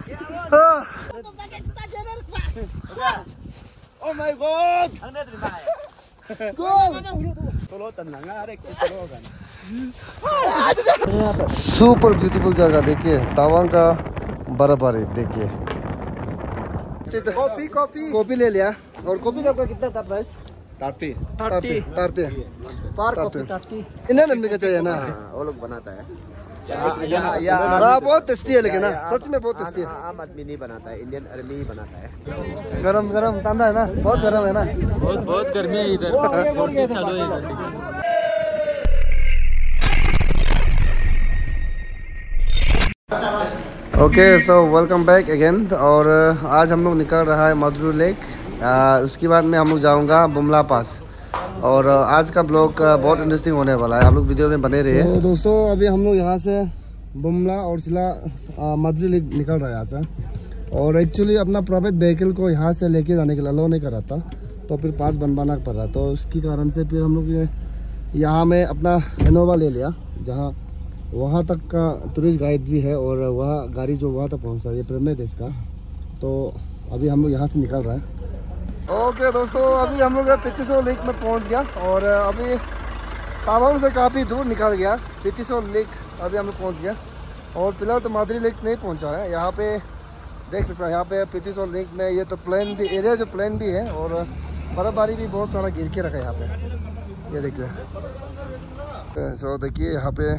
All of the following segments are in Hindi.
Oh my god! Super beautiful जगह देखिए, तवांग का बर्फबारी देखिए। कॉफी कॉफी कॉफी ले लिया। और कॉफी का कितना था प्राइस? 30 पर कॉफी 30। इन्हें नंबर का चाहिए ना, वो लोग बनाता है। बहुत टेस्टी है, लेकिन ना सच में बहुत टेस्टी है। आम आदमी नहीं बनाता है, इंडियन आर्मी ही बनाता है। गरम गरम ठंडा है ना, बहुत गरम है ना। बहुत गर्मी है इधर। चालू है इधर। Okay so welcome back again. और आज हम लोग निकल रहा है मधुर लेक। उसके बाद में हम लोग जाऊँगा बुमला पास। और आज का ब्लॉग बहुत इंटरेस्टिंग होने वाला है, आप लोग वीडियो में बने रहिए। तो दोस्तों अभी हम लोग यहाँ से बुमला और सिला मधुर लेक निकल रहे हैं यहाँ से। और एक्चुअली अपना प्राइवेट व्हीकल को यहाँ से लेके जाने के लिए अलाउ नहीं कर रहा था, तो फिर पास बनवाना पड़ रहा। तो उसके कारण से फिर हम लोग यहाँ में अपना इनोवा ले लिया, जहाँ वहाँ तक का टूरिस्ट गाइड भी है और वह गाड़ी जो वहाँ तक पहुँचता है, ये परमिट है इसका। तो अभी हम लोग यहाँ से निकल रहे हैं। ओके दोस्तों, अभी हम लोग पितिसो लेक में पहुँच गया। और अभी तावांग से काफ़ी दूर निकल गया पितिसो लेक। अभी हम लोग पहुँच गया। और फिलहाल तो मादरी लेक नहीं पहुँचा है। यहाँ पे देख सकते हैं, यहाँ पे पितिसो लेक में ये तो प्लेन भी एरिया, जो प्लेन भी है और बर्फबारी भी बहुत सारा गिर के रखा है यहाँ पे। ये देखिए, सो देखिए यहाँ पे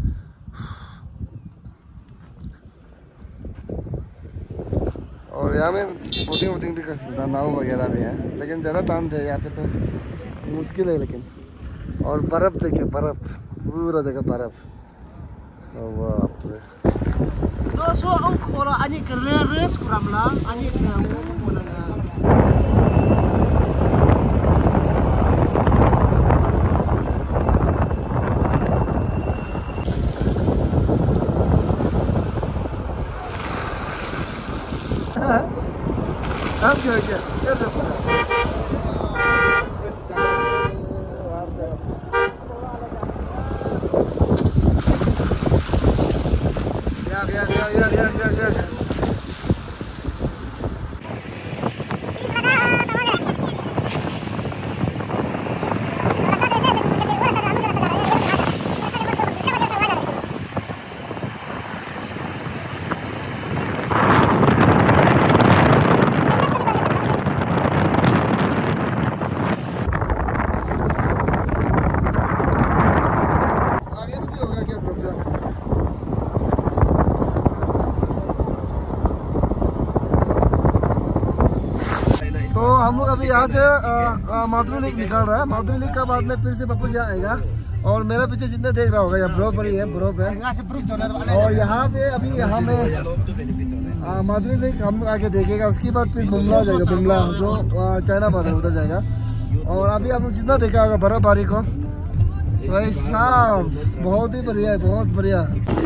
और यहाँ में बोटिंग भी कर सकता, नाव वगैरह भी है, लेकिन ज़्यादा टाइम थे यहाँ पे तो मुश्किल है। लेकिन और बर्फ़ देखिए, बर्फ़ पूरा जगह बर्फ़। तो हम लोग अभी यहाँ से मधुर लेक निकल रहा है। मधुर लेक का बाद में फिर से वापस यहाँ आएगा। और मेरे पीछे जितने देख रहा होगा, यहाँ बर्फ पड़ी है, बर्फ है। और यहाँ पे अभी यहाँ में मधुर लेक हम आगे देखेगा। उसके बाद फिर बुमला जाएगा, बुमला जो चाइना पास है उधर जाएगा। और अभी हम लोग जितना देखा होगा बर्फबारी को, भाई साहब बहुत ही बढ़िया है, बहुत बढ़िया।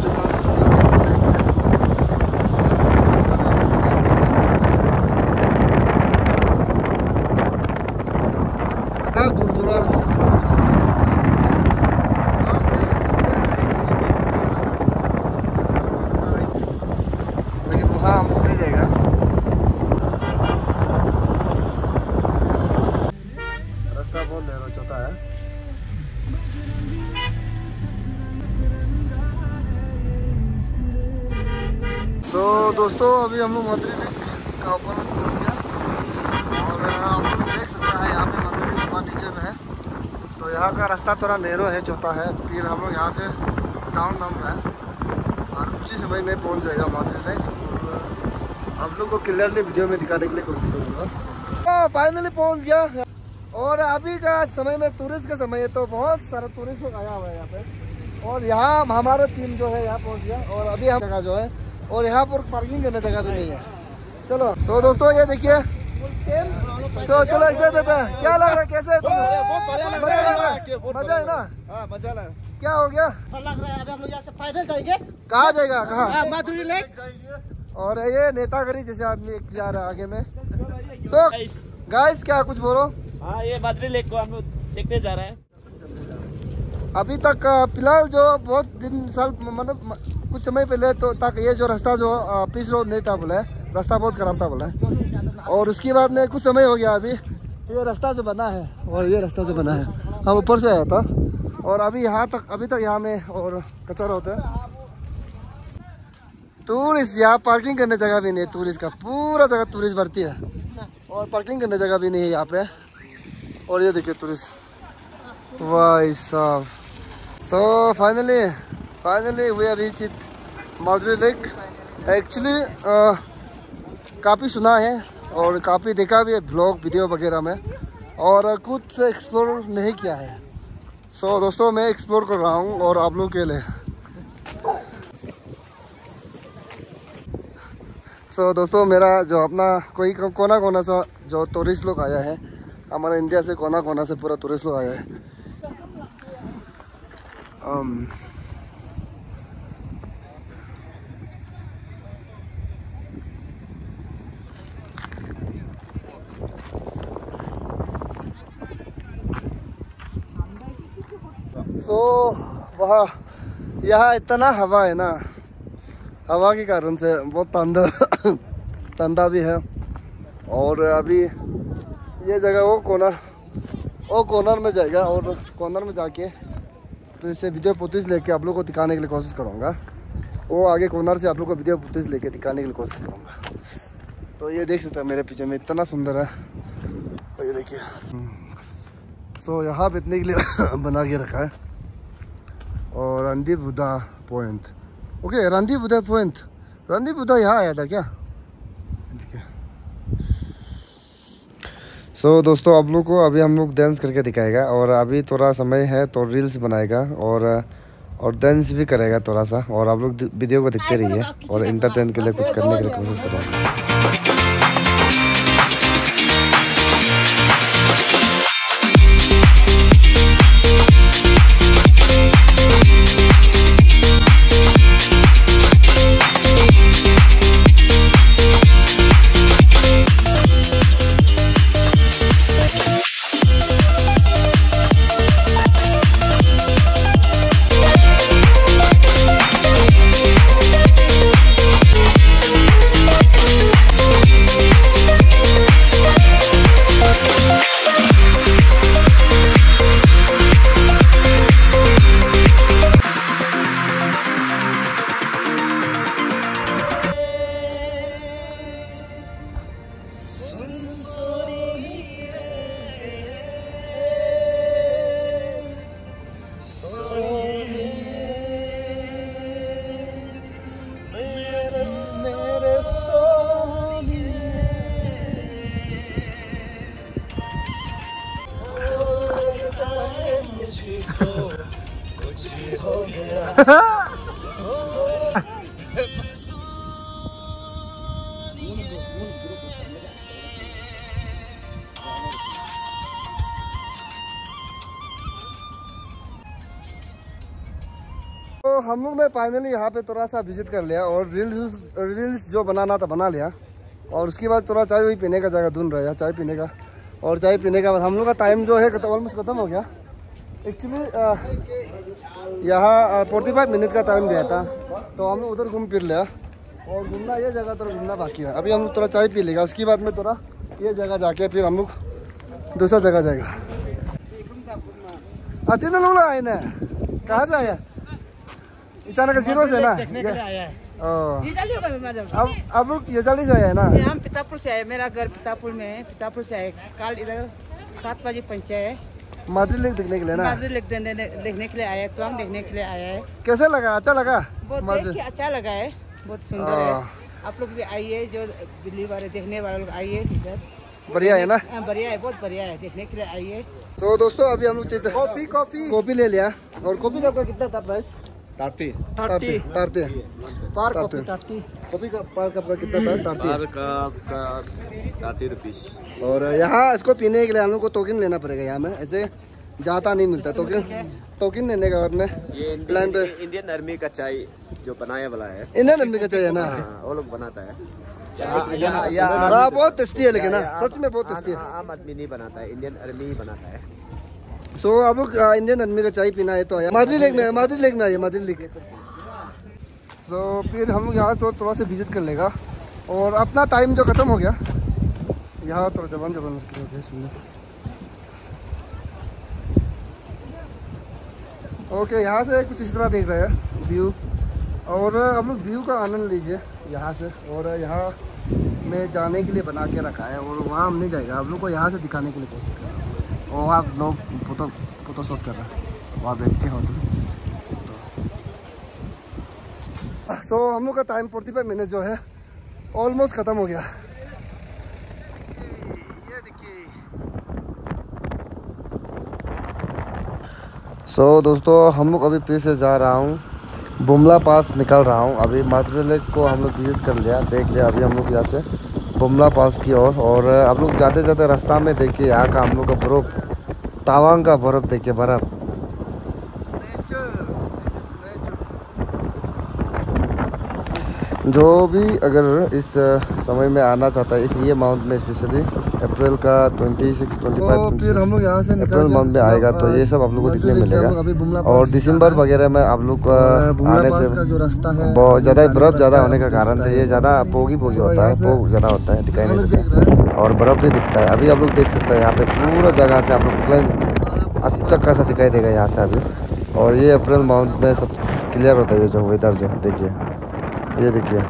तो दोस्तों अभी हम लोग मधुर लेक का ऊपर में पहुँच गया। और आप लोग देख सकते हैं यहाँ पे मधुर लेक बहुत नीचे में है। तो यहाँ का रास्ता थोड़ा नैरो है, छोटा है। फिर हम लोग यहाँ से डाउन रहा है और कुछ ही समय में पहुँच जाएगा मधुर लेक। और आप लोग को क्लियरली वीडियो में दिखाने के लिए कोशिश करूँगा। फाइनली पहुँच गया। और अभी का समय में टूरिस्ट का समय है, तो बहुत सारा टूरिस्ट लोग आया हुआ है यहाँ पे। और यहाँ हमारा टीम जो है यहाँ पहुँच गया। और अभी हम जगह जो है, और यहाँ पर पार्किंग करने जगह भी नहीं है। चलो सो दोस्तों ये देखिए, तो चलो एक्सरसाइज देते हैं। क्या लग रहा है, कैसे है? मजा है ना? मजा लगा। क्या हो गया? लग रहा है अभी हम लोग यहाँ से पैदल जाएंगे। कहाँ जाएगा, कहाँ? मधुर लेक। और ये नेतागिरी जैसे आदमी जा रहा है आगे में। सो गाइस क्या कुछ बोलो। हाँ, ये मधुर लेक को हम लोग देखने जा रहे हैं। अभी तक फिलहाल जो बहुत दिन साल मतलब कुछ समय पहले तो तक ये जो रास्ता जो पिच रोड नहीं था बोला, रास्ता बहुत खराब था बोला। और उसके बाद में कुछ समय हो गया अभी ये रास्ता जो बना है, और ये रास्ता जो बना है हम ऊपर से आया था, और अभी यहाँ तक अभी तक यहाँ में और कचरा होता है। टूरिस्ट यहाँ पार्किंग करने जगह भी नहीं है, टूरिस्ट का पूरा जगह टूरिस्ट भरती है और पार्किंग करने जगह भी नहीं है यहाँ पे। और ये देखिए टूरिस्ट, वाह साहब। So finally we are reach it Madhuri lake. Actually काफ़ी सुना है और काफ़ी देखा भी है ब्लॉग वीडियो वगैरह में, और कुछ एक्सप्लोर नहीं किया है। सो दोस्तों मैं एक्सप्लोर कर रहा हूँ और आप लोग के लिए। सो दोस्तों मेरा जो अपना कोई कोना कोना सा जो टूरिस्ट लोग आया है, हमारे इंडिया से कोना कोना से पूरा टूरिस्ट लोग आया है। तो वहाँ यहाँ इतना हवा है ना, हवा के कारण से बहुत ठंडा भी है। और अभी ये जगह वो कॉर्नर में जाएगा, और कॉर्नर में जाके तो इससे वीडियो फुटेज लेके आप लोग को दिखाने के लिए कोशिश करूँगा। वो आगे कॉर्नर से आप लोग को वीडियो फुटेज लेके दिखाने के लिए कोशिश करूँगा। तो ये देख सकते हैं मेरे पीछे में इतना सुंदर है, तो ये देखिए। सो यहाँ बैठने के लिए बना के रखा है। और Randeep Hooda point, okay Randeep Hooda point, Randeep Hooda यहाँ आया था क्या? देखिए। सो दोस्तों आप लोग को अभी हम लोग डांस करके दिखाएगा, और अभी थोड़ा समय है तो रील्स बनाएगा और डांस भी करेगा थोड़ा सा। और आप लोग वीडियो को देखते रहिए और इंटरटेन के लिए कुछ करने के लिए कोशिश करूँगा। तो हम लोग ने फाइनली यहाँ पे थोड़ा सा विजिट कर लिया, और रील्स जो बनाना था बना लिया। और उसके बाद थोड़ा चाय पीने का जगह ढूंढ रहा है, चाय पीने का। और चाय पीने का बाद हम लोग का टाइम जो है ऑलमोस्ट खत्म हो गया। एक्चुअली यहाँ 45 मिनट का टाइम दिया था, तो हम लोग उधर घूम फिर लिया। और घूमना ये जगह थोड़ा घूमना बाकी है। अभी हम लोग थोड़ा चाय पी लेगा, उसके बाद में थोड़ा ये जगह जाके फिर हम लोग दूसरा जगह जाएगा। अच्छे ना लोग आए ना, कहाँ से आया? इतना का जीरो से ना अब लोग ये जल्दी से आया है ना। हम पितापुर से आए, मेरा घर पितापुर में है। पितापुर से आए, कल इधर 7 बजे पहुंचे है। माधुरी लेक देखने के लिए ना, माधुरी लेक देखने के लिए आया है, तुआंग देखने के लिए आया है। कैसे लगा? अच्छा लगा? बहुत अच्छा लगा है, बहुत सुंदर है। आप लोग भी आइए, जो दिल्ली वाले देखने वाले लोग आइए इधर, बढ़िया है ना? बढ़िया है, बहुत बढ़िया है, देखने के लिए आइए। तो दोस्तों अभी हम लोग कॉफी ले लिया। और कॉफी का कितना था प्राइस? 30 कॉफी का पर कप का कितना था? 30 रुपीस। और यहाँ इसको पीने के लिए हम लोग को टोकन लेना पड़ेगा। यहाँ में ऐसे जाता नहीं मिलता टोकन लेने का बाद में प्लान पे। इंडियन आर्मी का चाय जो बनाया वाला है, इंडियन आर्मी का चाय है ना, वो लोग बनाता है। बहुत टेस्टी है, लेकिन ना सच में बहुत टेस्टी है। आम आदमी नहीं बनाता है, इंडियन आर्मी ही बनाता है। सो अब इंडियन आदमी का चाय पीना है तो आया मादरी लेक में आइए मादरी लेक। तो फिर हम लोग यहाँ तो थोड़ा सा विजिट कर लेगा और अपना टाइम जो ख़त्म हो गया यहाँ तो जबान सुनने। ओके यहाँ से कुछ इस तरह देख रहे हैं व्यू और हम लोग व्यू का आनंद लीजिए यहाँ से। और यहाँ में जाने के लिए बना के रखा है और वहाँ हम नहीं जाएगा, आप लोग को यहाँ से दिखाने के लिए कोशिश कर रहे हैं। और आप लोग फोटो शूट कर रहे हैं वहाँ बैठते हो तो हम लोग का टाइम 45 मिनट जो है ऑलमोस्ट ख़त्म हो गया। ये देखिए। दोस्तों हम लोग अभी फिर से जा रहा हूँ बुमला पास निकल रहा हूँ। अभी मादुरी लेक को हम लोग विजिट कर लिया, देख लिया। अभी हम लोग यहाँ से बुमला पास की ओर और आप लोग जाते जाते रास्ता में देखिए यहाँ का हम लोग का बर्फ़, तावांग का बर्फ़ देखिए, बर्फ़। जो भी अगर इस समय में आना चाहता है इस ये माउंट में, स्पेशली अप्रैल का 26-25 फिर हम लोग यहाँ से अप्रैल मंथ में आएगा तो ये सब आप लोगों को दिखने मिलेगा। और दिसंबर वगैरह में आप लोग आने से बहुत ज़्यादा बर्फ़ ज़्यादा होने का कारण से ये ज़्यादा पोगी होता है, पोग ज़्यादा होता है, दिखाई नहीं देता और बर्फ़ भी दिखता है। अभी आप लोग देख सकते हैं यहाँ पे पूरा जगह से आप लोग प्लेन अच्छा खासा दिखाई देगा यहाँ से अभी। और ये अप्रैल मंथ में सब क्लियर होता है, ये जो वेदर जो देखिए, ये देखिए।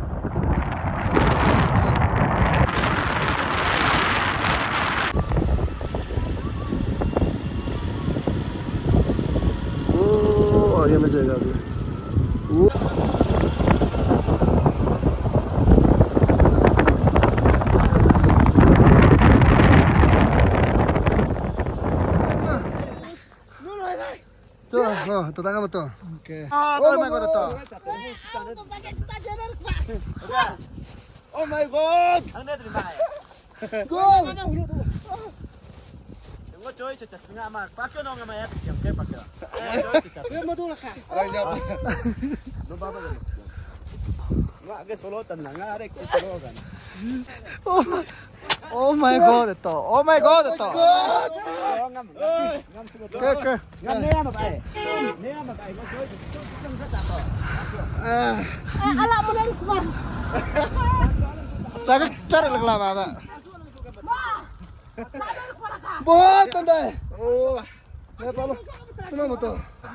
आगे में जाएगा अभी तो tanga mo to. Okay. Oh my god, to. Oh my god. Ang net rin ba? Go. Ngo choi cha cha nga ma. Pakyo no nga ma ya pyam ke pakyo. Choi cha cha. Yo madula ka. Ay ja. No baba. Nga age solo tan nga arek chi solo gan. Oh my god, ito. Oh my god, ito. Okay. Ngam niya mabay. Niya mabay. Ngo choi cha cha to. Ala mo na rin ba? Cara लगला बाबा बहुत ठंडा है। ओ मैं पालो सुनो मत।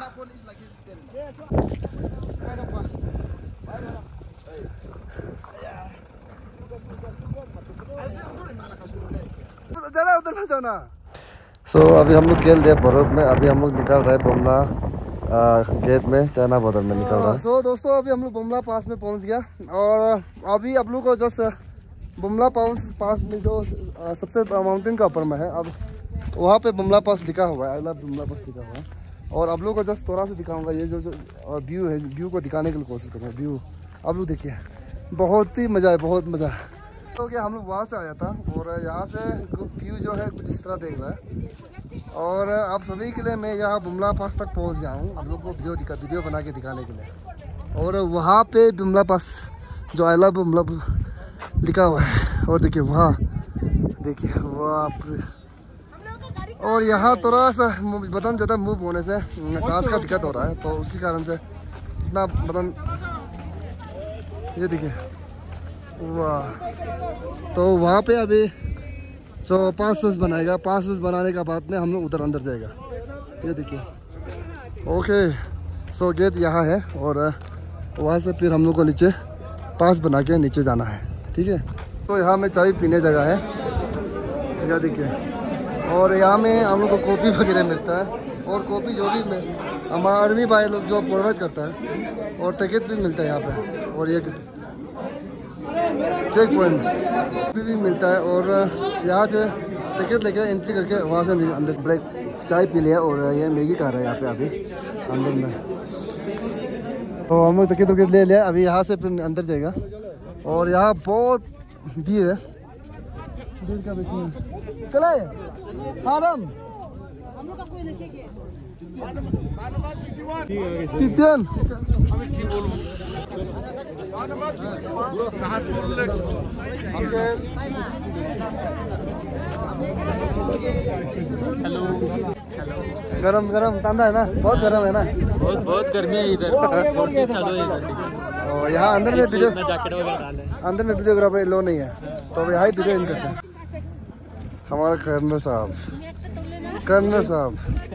जाना उधर मत जाना। अभी हम लोग खेल दे बर्फ में। अभी हम लोग निकल रहे बुमला गेट में, चाइना बॉर्डर में निकल रहा है। दोस्तों अभी हम लोग बुमला पास में पहुंच गया और अभी आप लोग को जस्ट बुमला पास में जो सबसे माउंटेन का ऊपर में है, अब वहाँ पे बुमला पास लिखा हुआ है, आई लव बुमला पास लिखा हुआ है। और आप लोग को जस्ट थोड़ा सा दिखाऊंगा ये जो व्यू है, व्यू को दिखाने के लिए कोशिश करूँगा। व्यू आप लोग देखिए, बहुत ही मज़ा है, बहुत मज़ा। तो क्या हम लोग वहाँ से आया था और यहाँ से व्यू जो है कुछ इस तरह देख रहा है। और आप सभी के लिए मैं यहाँ बुमला पास तक पहुँच गया हूँ, आप लोग को वीडियो बना के दिखाने के लिए। और वहाँ पे बुमला पास जो आई लव बुमला लिखा हुआ है, और देखिए वहाँ देखिए वहाँ। और यहाँ थोड़ा सा बटन ज़्यादा मूव होने से सांस का दिक्कत हो रहा है, तो उसके कारण से इतना बटन, ये देखिए वाह। तो वहाँ पे अभी 5 स्विच बनाएगा, 5 स्विच बनाने के बाद में हम लोग उधर अंदर जाएगा। ये देखिए ओके। गेट यहाँ है और वहाँ से फिर हम लोग को नीचे पास बना के नीचे जाना है, ठीक है। तो यहाँ में चाय पीने जगह है, यहाँ देखिए। और यहाँ में हम लोग को कॉफ़ी वगैरह मिलता है और कॉफ़ी जो भी हमारा आर्मी भाई लोग जो प्रोवाइड करता है, और टिकट भी मिलता है यहाँ पे। और ये चेक पॉइंट भी मिलता है और यहाँ से टिकट लेके एंट्री करके वहाँ से अंदर ब्रेक चाय पी लिया और ये मैगी खा रहा है यहाँ पे अभी अंदर में। तो हम लोग टिकट ले लिया, अभी यहाँ से फिर अंदर जाएगा। और यहाँ बहुत भीड़ है, भीड़ का बीच चला हारम 15 हेलो गरम गरम ठंडा है ना, बहुत गरम है ना। बहुत बहुत गर्मी है इधर, छोड़ के चलो ये गाड़ी। और यहाँ अंदर में वीडियो, जैकेट वगैरह डाले, अंदर में वीडियोग्राफर लो नहीं है, तो यहाँ ही वीडियो इन सकते हैं। हमारा कर्नल साहब, कर्नल साहब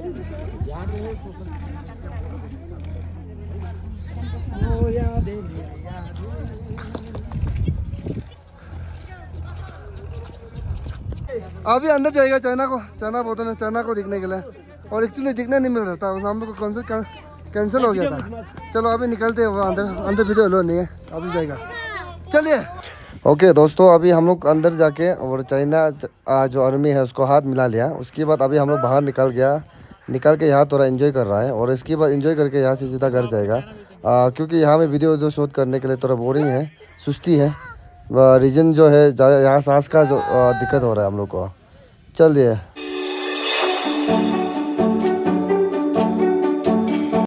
अभी अंदर जाएगा चाइना को, चाइना बोलते हैं, चाइना को दिखने के लिए। और एक्चुअली दिखने नहीं मिल रहा था, हम लोग को कैंसिल हो गया था। चलो अभी निकलते हैं, वो अंदर अंदर वीडियो लो नहीं है, अभी जाएगा, चलिए। ओके दोस्तों, अभी हम लोग अंदर जाके और चाइना जो आर्मी है उसको हाथ मिला लिया। उसके बाद अभी हम लोग बाहर निकल के यहाँ थोड़ा एंजॉय कर रहा है। और इसके बाद एंजॉय करके यहाँ से सीधा घर जाएगा, क्योंकि यहाँ में वीडियो जो शूट करने के लिए थोड़ा बोरिंग है, सुस्ती है। रीजन जो है यहाँ सांस का जो दिक्कत हो रहा है हम लोग को। चलिए।